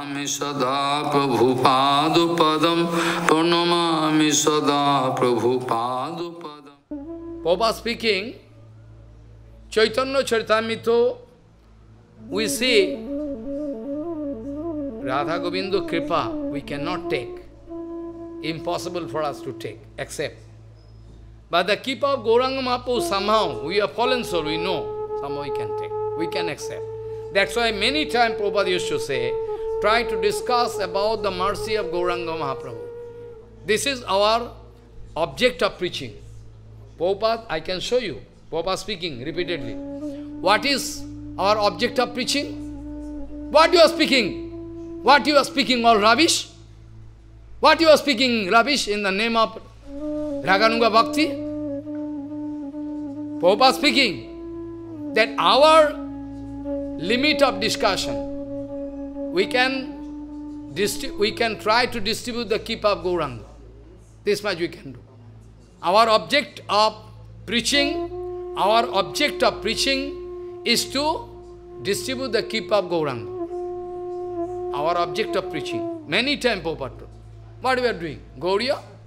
Pranamami sada Prabhupada padam. Pranamami sada Prabhupada padam. Prabhupada speaking, Chaitanya Charitamrita, we see Radha Govinda Kripa, we cannot take. Impossible for us to take, accept. But the Kripa of Gauranga Mahaprabhu, somehow, we are fallen soul, we know, somehow we can take, we can accept. That's why many times Prabhupada used to say, try to discuss about the mercy of Gauranga Mahaprabhu. This is our object of preaching. Prabhupada, I can show you. Prabhupada speaking repeatedly. What is our object of preaching? What you are speaking? What you are speaking, all rubbish? What you are speaking, rubbish, in the name of Raganuga Bhakti? Prabhupada speaking that our limit of discussion, we can try to distribute the Kripa of Gauranga. This much we can do. Our object of preaching is to distribute the Kripa of Gauranga. Our object of preaching. Many times Prabhupada told. What we are doing? Gauriya?